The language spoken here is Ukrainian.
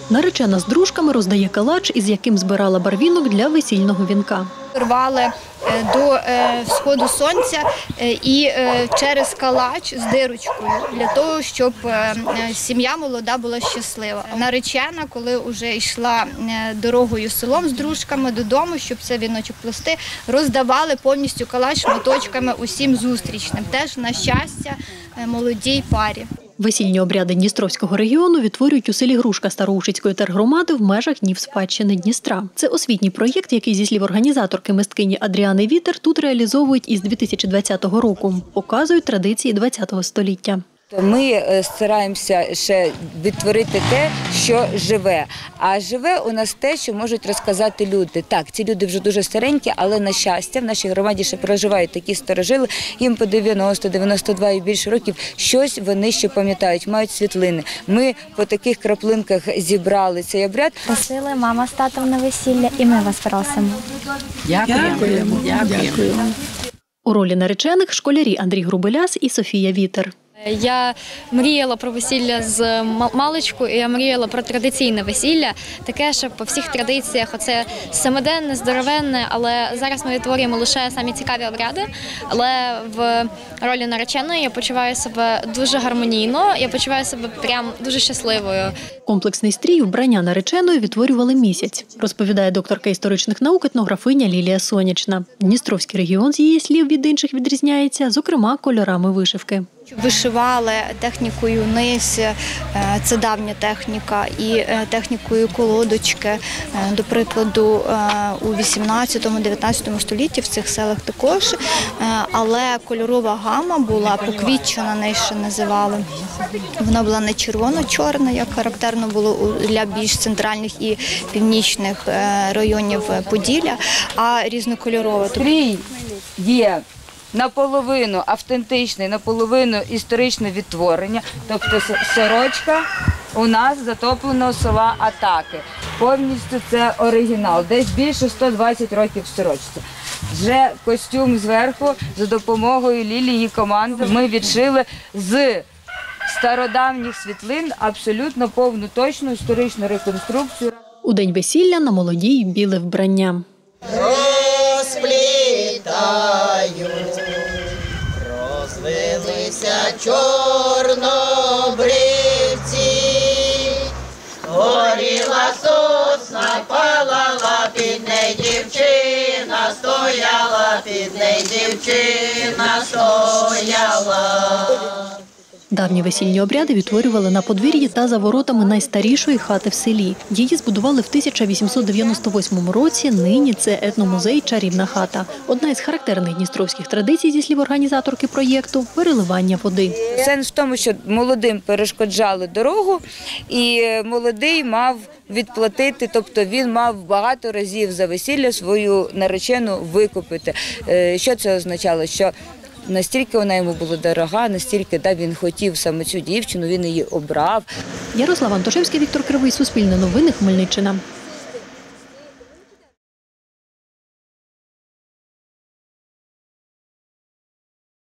Наречена з дружками роздає калач, із яким збирала барвінок для весільного вінка. Рвали до сходу сонця і через калач з дирочкою, для того, щоб сім'я молода була щаслива. Наречена, коли вже йшла дорогою селом з дружками додому, щоб це віночок плести, роздавали повністю калач шматочками усім зустрічним, теж на щастя молодій парі. Весільні обряди Дністровського регіону відтворюють у селі Грушка Староушицької тергромади в межах Днів спадщини Дністра. Це освітній проєкт, який, зі слів організаторки мисткині Адріани Вітер, тут реалізовують із 2020 року. Показують традиції ХХ століття. Ми стараємося ще відтворити те, що живе. А живе у нас те, що можуть розказати люди. Так, ці люди вже дуже старенькі, але, на щастя, в нашій громаді ще проживають такі старожили, їм по 90, 92 і більше років, щось вони ще пам'ятають, мають світлини. Ми по таких краплинках зібрали цей обряд. Просили мама з татом на весілля, і ми вас просимо. Дякуємо. У ролі наречених – школярі Андрій Грубеляс і Софія Вітер. Я мріяла про весілля з маличку, і я мріяла про традиційне весілля, таке, що по всіх традиціях оце семиденне, здоровенне, але зараз ми відтворюємо лише самі цікаві обряди, але в ролі нареченої я почуваю себе дуже гармонійно, я почуваю себе прям дуже щасливою. Комплексний стрій вбрання нареченої відтворювали місяць, розповідає докторка історичних наук, етнографиня Лілія Сонячна. Дністровський регіон, з її слів, від інших відрізняється, зокрема, кольорами вишивки. Вишивали технікою низ, це давня техніка, і технікою колодочки, до прикладу, у 18-19 столітті в цих селах також, але кольорова гама була поквітчена, неї ще називали. Вона була не червоно-чорна, як характерно було для більш центральних і північних районів Поділля, а різнокольорова. Стрій є наполовину автентичне, наполовину історичне відтворення. Тобто сорочка у нас затопленого села Атаки. Повністю це оригінал, десь більше 120 років сорочці. Вже костюм зверху за допомогою Лілії команди ми відшили з стародавніх світлин абсолютно повну, точну історичну реконструкцію. У день весілля на молодій біле вбрання. Розвилися чорнобривці, горіла сосна, палала під неї дівчина, стояла під неї дівчина, стояла. Давні весільні обряди відтворювали на подвір'ї та за воротами найстарішої хати в селі. Її збудували в 1898 році, нині це етномузей «Чарівна хата». Одна із характерних дністровських традицій, зі слів організаторки проєкту – переливання води. Сенс в тому, що молодим перешкоджали дорогу, і молодий мав відплатити, тобто він мав багато разів за весілля свою наречену викупити. Що це означало? Що настільки вона йому була дорога, настільки він хотів саме цю дівчину, він її обрав. Ярослав Антошевський, Віктор Кривий, Суспільне новини, Хмельниччина.